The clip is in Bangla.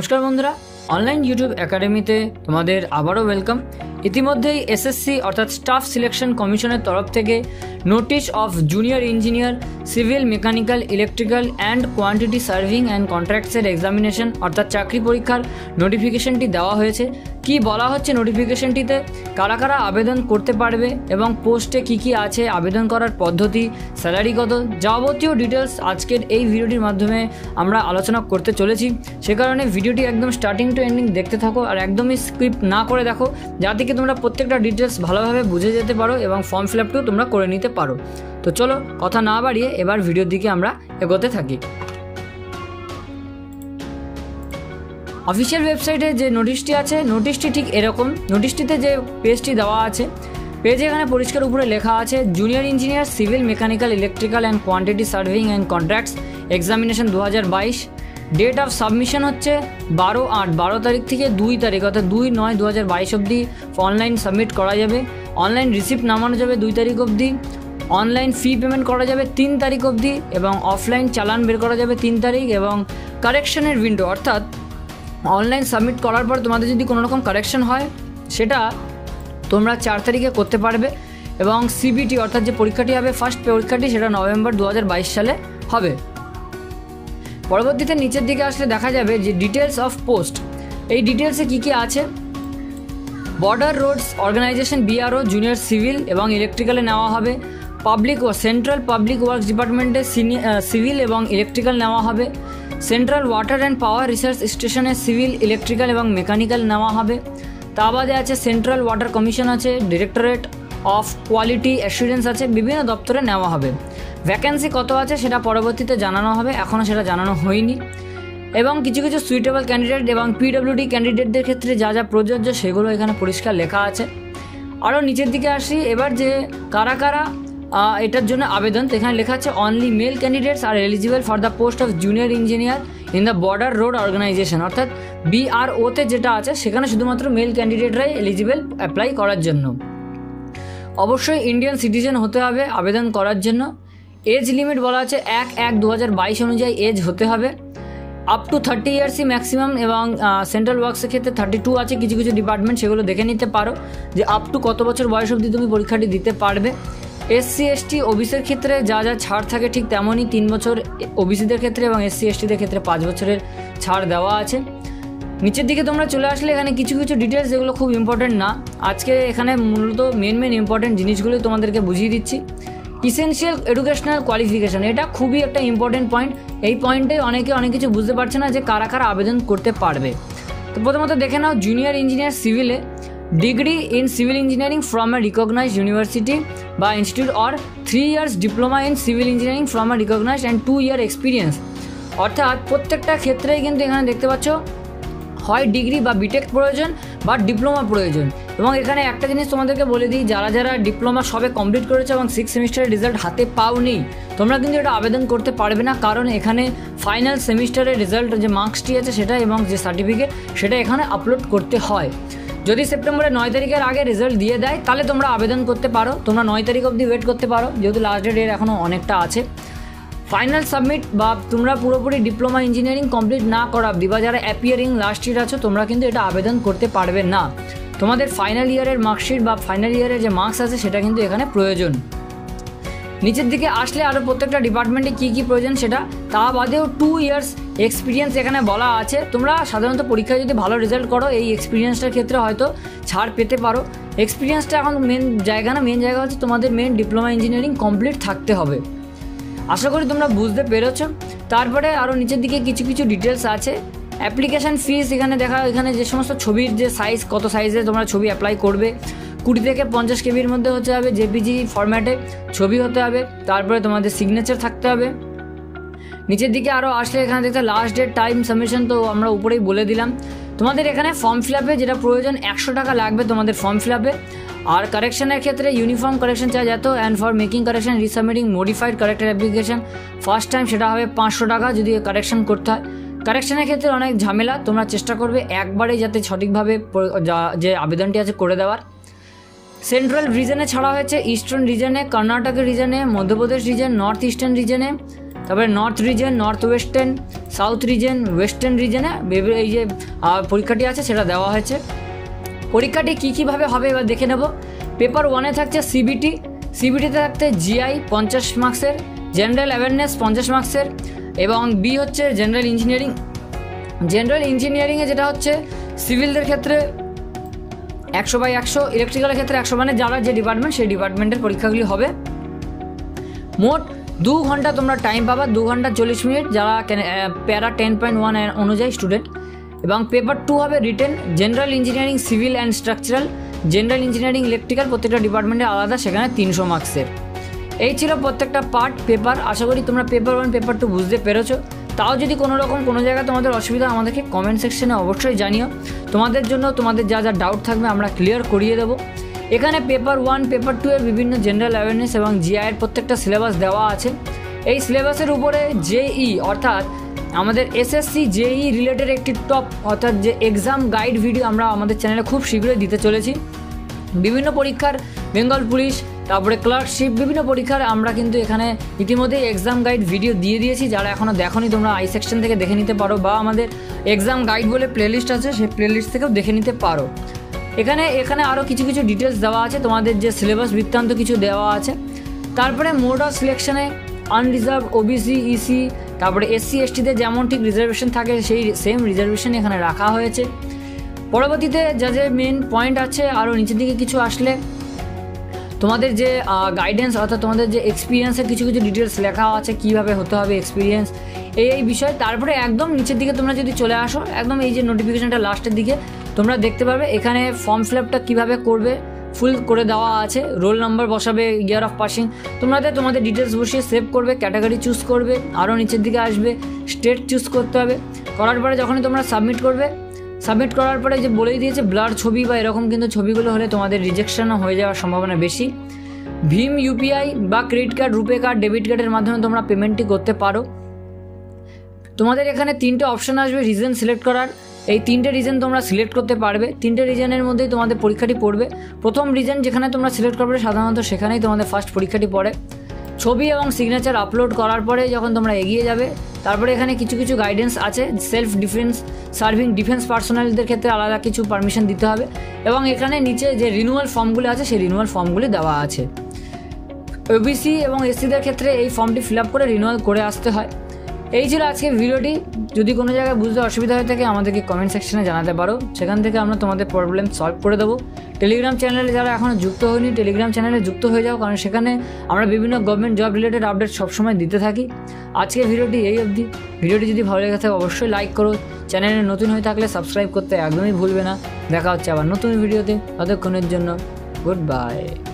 नमस्कार बंधुरा ऑनलाइन यूट्यूब एकाडेमीते तुम्हादेर आबारो वेलकम। इतिमध्ये एसएससी अर्थात स्टाफ सिलेक्शन कमिशनर तरफ थेके notice of junior engineer civil mechanical electrical and quantity surveying and कन्ट्रैक्टसের एग्जामिनेशन अर्थात चाकरी परीक्षार नोटिफिकेशनটি দেওয়া হয়েছে। কি বলা হচ্ছে নোটিফিকেশনটিতে, কারা কারা আবেদন করতে পারবে এবং পোস্টে কি কি আছে, আবেদন করার পদ্ধতি, স্যালারি কত, যাবতীয় ডিটেলস আজকের এই ভিডিওটির মাধ্যমে আমরা আলোচনা করতে চলেছি। সে কারণে ভিডিওটি একদম স্টার্টিং টু এন্ডিং দেখতে থাকো আর একদমই স্কিপ না করে দেখো, যাতে কি তোমরা প্রত্যেকটা ডিটেলস ভালোভাবে বুঝে যেতে পারো এবং ফর্ম ফিল আপটিও তোমরা করে নিতে পারো। তো চলো কথা না বাড়িয়ে এবার ভিডিওর দিকে আমরা এগোতে থাকি। অফিসিয়াল ওয়েবসাইটে যে নোটিশটি আছে, নোটিশটি ঠিক এরকম। নোটিশটিতে যে পেজটি দেওয়া আছে, পেজে এখানে পরিষ্কার উপরে লেখা আছে junior engineer civil mechanical electrical and quantity surveying and contracts examination 2022। Date of submission হচ্ছে 12 তারিখ থেকে 2 তারিখ অর্থাৎ 2/9/2022 অবধি অনলাইন সাবমিট করা যাবে। অনলাইন রিসিপ্ট নামানো যাবে 2 তারিখ অবধি। অনলাইন ফি পেমেন্ট করা যাবে 3 তারিখ অবধি এবং অফলাইন চালান বের করা যাবে 3 তারিখ। এবং কারেকশনের উইন্ডো অর্থাৎ অনলাইন সাবমিট করার পর তোমাদের যদি কোনো রকম কারেকশন হয় সেটা তোমরা 4 তারিখে করতে পারবে। এবং সিবিটি অর্থাৎ যে পরীক্ষাটি হবে ফার্স্ট পরীক্ষাটি সেটা নভেম্বর 2022 সালে হবে। পরবর্তীতে নিচের দিকে আসলে দেখা যাবে যে ডিটেলস অফ পোস্ট। এই ডিটেলসে কী কী আছে, border roads organisation BRO junior civil এবং ইলেকট্রিক্যালে নেওয়া হবে। পাবলিক ও সেন্ট্রাল পাবলিক ওয়ার্কস ডিপার্টমেন্টে সিভিল এবং ইলেকট্রিক্যাল নেওয়া হবে। Central water and power research স্টেশনে সিভিল ইলেকট্রিক্যাল এবং মেকানিক্যাল নেওয়া হবে। তা বাদে আছে সেন্ট্রাল ওয়াটার কমিশন আছে, ডিরেক্টরেট অফ কোয়ালিটি অ্যাসুরেন্স আছে, বিভিন্ন দপ্তরে নেওয়া হবে। ভ্যাকেন্সি কত আছে সেটা পরবর্তীতে জানানো হবে, এখনও সেটা জানানো হয়নি। এবং কিছু কিছু সুইটেবল ক্যান্ডিডেট এবং পিডব্লিউডি ক্যান্ডিডেটদের ক্ষেত্রে যা যা প্রযোজ্য সেগুলো এখানে পরিষ্কার লেখা আছে। আরও নিচের দিকে আসি এবার, যে কারা কারা এটার জন্য আবেদন, তো এখানে লেখা আছে only male candidates are eligible for the post of junior engineer in the border road organisation অর্থাৎ বিআরওতে যেটা আছে সেখানে শুধুমাত্র মেল ক্যান্ডিডেটরাই এলিজিবল অ্যাপ্লাই করার জন্য। অবশ্যই ইন্ডিয়ান সিটিজেন হতে হবে আবেদন করার জন্য। এজ লিমিট বলা আছে 1/1/2022 অনুযায়ী এজ হতে হবে। আপ টু 30 ইয়ার্সই ম্যাক্সিমাম এবং সেন্ট্রাল ওয়ার্কসের ক্ষেত্রে 32 আছে কিছু কিছু ডিপার্টমেন্ট, সেগুলো দেখে নিতে পারো যে আপ টু কত বছর বয়স অবধি তুমি পরীক্ষাটি দিতে পারবে। এসসি এসটি ওবিসির ক্ষেত্রে যা যা ছাড় থাকে ঠিক তেমনই 3 বছর ওবিসিদের ক্ষেত্রে এবং এসসি এসটিদের ক্ষেত্রে 5 বছরের ছাড় দেওয়া আছে। নিচের দিকে তোমরা চলে আসলে এখানে কিছু কিছু ডিটেলস যেগুলো খুব ইম্পর্টেন্ট না, আজকে এখানে মূলত মেন ইম্পর্টেন্ট জিনিসগুলোই তোমাদেরকে বুঝিয়ে দিচ্ছি। ইসেনশিয়াল এডুকেশনাল কোয়ালিফিকেশান, এটা খুবই একটা ইম্পর্টেন্ট পয়েন্ট। এই পয়েন্টে অনেকে অনেক কিছু বুঝতে পারছে না যে কারা কারা আবেদন করতে পারবে। তো প্রথমত দেখে নাও, জুনিয়র ইঞ্জিনিয়ার সিভিলে degree in civil engineering from a recognised university বা institute or 3 years diploma in civil engineering from a recognised and 2 year experience. অর্থাৎ প্রত্যেকটা ক্ষেত্রেই কিন্তু এখানে দেখতে পাচ্ছ হয় ডিগ্রি বা বিটেক প্রয়োজন বা ডিপ্লোমা প্রয়োজন। এবং এখানে একটা জিনিস তোমাদেরকে বলে দিই, যারা যারা ডিপ্লোমা সবে কমপ্লিট করেছে এবং 6 সেমিস্টারের রেজাল্ট হাতে পাওনি, তোমরা কিন্তু এটা আবেদন করতে পারবে না, কারণ এখানে ফাইনাল সেমিস্টারের রেজাল্ট যে মার্কসটি আছে সেটা এবং যে সার্টিফিকেট সেটা এখানে আপলোড করতে হয়। যদি সেপ্টেম্বরের 9 তারিখের আগে রেজাল্ট দিয়ে দেয় তাহলে তোমরা আবেদন করতে পারো, তোমরা 9 তারিখ অবধি ওয়েট করতে পারো, যেহেতু লাস্ট ডেট এর এখনও অনেকটা আছে। ফাইনাল সাবমিট বা তোমরা পুরোপুরি ডিপ্লোমা ইঞ্জিনিয়ারিং কমপ্লিট না করা অবধি বা যারা অ্যাপিয়ারিং লাস্ট ইয়ার আছো তোমরা কিন্তু এটা আবেদন করতে পারবে না। তোমাদের ফাইনাল ইয়ারের মার্কশিট বা ফাইনাল ইয়ারের যে মার্কস আছে সেটা কিন্তু এখানে প্রয়োজন। নিচের দিকে আসলে আরও প্রত্যেকটা ডিপার্টমেন্টে কী কী প্রয়োজন সেটা, তা বাদেও 2 ইয়ার্স এক্সপিরিয়েন্স এখানে বলা আছে। তোমরা সাধারণত পরীক্ষায় যদি ভালো রেজাল্ট করো এই এক্সপিরিয়েন্সটার ক্ষেত্রে হয়তো ছাড় পেতে পারো। এক্সপিরিয়েন্সটা এখন মেন জায়গা না, মেন জায়গা হচ্ছে তোমাদের মেন ডিপ্লোমা ইঞ্জিনিয়ারিং কমপ্লিট থাকতে হবে। আশা করি তোমরা বুঝতে পেরেছো। তারপরে আরও নিচের দিকে কিছু কিছু ডিটেলস আছে। অ্যাপ্লিকেশান ফিস এখানে দেখা, এখানে যে সমস্ত ছবির যে সাইজ, কত সাইজে তোমরা ছবি অ্যাপ্লাই করবে, 20 থেকে 50 কেবির মধ্যে হতে হবে, জেপিজি ফরম্যাটে ছবি হতে হবে, তারপরে তোমাদের সিগনেচার থাকতে হবে। নিচের দিকে আরও আসলে এখানে দেখতে লাস্ট ডেট টাইম সাবমিশন তো আমরা উপরেই বলে দিলাম। তোমাদের এখানে ফর্ম ফিল আপে যেটা প্রয়োজন 100 টাকা লাগবে তোমাদের ফর্ম ফিল আপে। আর কারেকশনের ক্ষেত্রে ইউনিফর্ম কারেকশন চার্জ এত, and for making correction resubmitting modified corrected application first time সেটা হবে 500 টাকা যদি কারেকশন করতে হয়। কারেকশনের ক্ষেত্রে অনেক ঝামেলা, তোমরা চেষ্টা করবে একবারে যাতে সঠিকভাবে যে আবেদনটি আছে করে দেওয়ার। সেন্ট্রাল রিজনে ছাড়া হয়েছে, ইস্টার্ন রিজনে, কর্ণাটকের রিজনে, মধ্যপ্রদেশ রিজন, নর্থ ইস্টার্ন রিজনে, তারপরে north reason, north western, south reason, western রিজনে এই যে পরীক্ষাটি আছে সেটা দেওয়া হয়েছে। পরীক্ষাটি কীভাবে হবে এবার দেখে নেব। পেপার 1-এ থাকছে সিবিটিতে থাকছে জিআই 50 মার্কসের, জেনারেল অ্যাওয়ারনেস 50 মার্কসের, এবং বি হচ্ছে জেনারেল ইঞ্জিনিয়ারিংয়ে যেটা হচ্ছে সিভিলদের ক্ষেত্রে 100/100, ইলেকট্রিক্যালের ক্ষেত্রে 100, মানে যারা যে ডিপার্টমেন্ট সেই ডিপার্টমেন্টের পরীক্ষাগুলি হবে। মোট 2 ঘন্টা তোমরা টাইম পাবা, 2 ঘন্টা 40 মিনিট যারা প্যারা 10.1 অনুযায়ী স্টুডেন্ট। এবং পেপার 2 হবে written, general engineering civil and structural, general engineering electrical, প্রত্যেকটা ডিপার্টমেন্টে আলাদা, সেখানে 300 মার্কসের। এই ছিল প্রত্যেকটা পার্ট পেপার। আশা করি তোমরা পেপার 1 পেপার 2 বুঝতে পেরেছো। তাও যদি কোনো জায়গায় তোমাদের অসুবিধা আমাদেরকে কমেন্ট সেকশনে অবশ্যই জানিও। তোমাদের জন্য তোমাদের যা ডাউট থাকবে আমরা ক্লিয়ার করিয়ে দেবো। এখানে পেপার 1 পেপার 2 এর বিভিন্ন জেনারেল অ্যাওয়ারনেস এবং জিআইয়ের প্রত্যেকটা সিলেবাস দেওয়া আছে। এই সিলেবাসের উপরে জেই অর্থাৎ আমাদের এসএসসি জেই রিলেটেড একটি টপ অর্থাৎ যে এক্সাম গাইড ভিডিও আমরা আমাদের চ্যানেলে খুব শীঘ্রই দিতে চলেছি। বিভিন্ন পরীক্ষার, বেঙ্গল পুলিশ, তারপরে ক্লার্কশিপ, বিভিন্ন পরীক্ষার আমরা কিন্তু এখানে ইতিমধ্যেই এক্সাম গাইড ভিডিও দিয়ে দিয়েছি। যারা এখনও দেখোনি তোমরা আই সেকশন থেকে দেখে নিতে পারো, বা আমাদের এক্সাম গাইড বলে প্লেলিস্ট আছে সেই প্লেলিস্ট থেকেও দেখে নিতে পারো। এখানে আরও কিছু ডিটেলস দেওয়া আছে, তোমাদের যে সিলেবাস বৃত্তান্ত কিছু দেওয়া আছে। তারপরে মোড অফ সিলেকশনে আনরিজার্ভ, ওবিসি, ইসি, তারপরে এসসি এসটিতে যেমন ঠিক রিজার্ভেশন থাকে সেই সেম রিজার্ভেশন এখানে রাখা হয়েছে। পরবর্তীতে যা মেন পয়েন্ট আছে আরও নিচের দিকে কিছু আসলে তোমাদের যে গাইডেন্স অর্থাৎ তোমাদের যে এক্সপিরিয়েন্সের কিছু ডিটেলস লেখা আছে, কীভাবে হতে হবে এক্সপিরিয়েন্স এই বিষয়। তারপরে একদম নিচের দিকে তোমরা যদি চলে আসো, একদম এই যে নোটিফিকেশনটা লাস্টের দিকে তোমরা দেখতে পারবে এখানে ফর্ম ফিল আপটা কীভাবে করবে ফুল করে দেওয়া আছে। রোল নাম্বার বসাবে, ইয়ার অফ পাসিং তোমাদের ডিটেলস বসিয়ে সেভ করবে, ক্যাটাগরি চুজ করবে, আরও নিচের দিকে আসবে স্টেট চুজ করতে হবে। করার পরে যখনই তোমরা সাবমিট করার পরে যে বলেই দিয়েছে ব্লার ছবি বা এরকম কিন্তু ছবিগুলো হলে তোমাদের রিজেকশনও হয়ে যাওয়ার সম্ভাবনা বেশি। ভীম ইউপিআই বা credit card, RuPay card, debit কার্ডের মাধ্যমে তোমরা পেমেন্টটি করতে পারো। তোমাদের এখানে 3টে অপশন আসবে রিজন সিলেক্ট করার। এই 3টে রিজন তোমরা সিলেক্ট করতে পারবে। 3টে রিজনের মধ্যেই তোমাদের পরীক্ষাটি পড়বে। প্রথম রিজন যেখানে তোমরা সিলেক্ট করবে সাধারণত সেখানেই তোমাদের ফার্স্ট পরীক্ষাটি পড়ে। ছবি এবং সিগনেচার আপলোড করার পরে যখন তোমরা এগিয়ে যাবে, তারপরে এখানে কিছু গাইডেন্স আছে। সেলফ ডিফেন্স সার্ভিং ডিফেন্স পার্সোনালদের ক্ষেত্রে আলাদা কিছু পারমিশন দিতে হবে, এবং এখানে নিচে যে রিনিউয়াল ফর্মগুলি আছে সেই রিনিউয়াল ফর্মগুলি দেওয়া আছে। ওবিসি এবং এসসিদের ক্ষেত্রে এই ফর্মটি ফিল আপ করে রিনিউয়াল করে আসতে হয়। এই ছিল আজকের ভিডিওটি। যদি কোনো জায়গায় বুঝতে অসুবিধা হয়ে থাকে আমাদেরকে কমেন্ট সেকশনে জানাতে পারো, সেখান থেকে আমরা তোমাদের প্রবলেম সলভ করে দেবো। টেলিগ্রাম চ্যানেলে যারা এখনও যুক্ত হয়নি টেলিগ্রাম চ্যানেলে যুক্ত হয়ে যাও, কারণ সেখানে আমরা বিভিন্ন গভর্নমেন্ট জব রিলেটেড আপডেট সবসময় দিতে থাকি। আজকের ভিডিওটি এই অবধি। ভিডিওটি যদি ভালো লেগে থাকে অবশ্যই লাইক করো, চ্যানেলে নতুন হয়ে থাকলে সাবস্ক্রাইব করতে একদমই ভুলবে না। দেখা হচ্ছে আবার নতুন ভিডিওতে, ততক্ষণের জন্য গুড বাই।